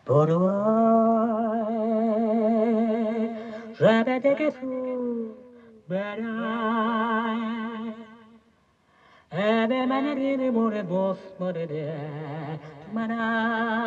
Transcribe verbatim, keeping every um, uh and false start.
برای رابطه که تو برای به من دیدی مورد بس مورد تو منم